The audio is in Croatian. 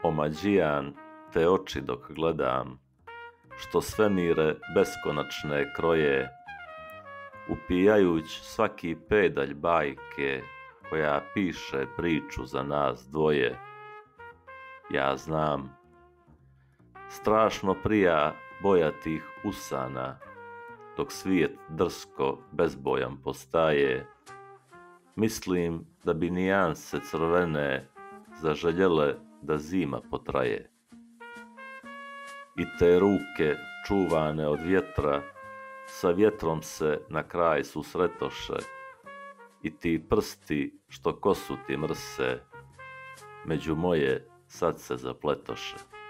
Omađijan te oči dok gledam, što svemire beskonačne kroje, upijajuć svaki pedalj bajke koja piše priču za nas dvoje. Ja znam, strašno prija boja tih usana, dok svijet drsko bezbojan postaje. Mislim da bi nijanse crvene zaželjele da zima potraje. I te ruke čuvane od vjetra sa vjetrom se na kraj susretoše, i ti prsti što kosu ti mrse među moje sad se zapletoše.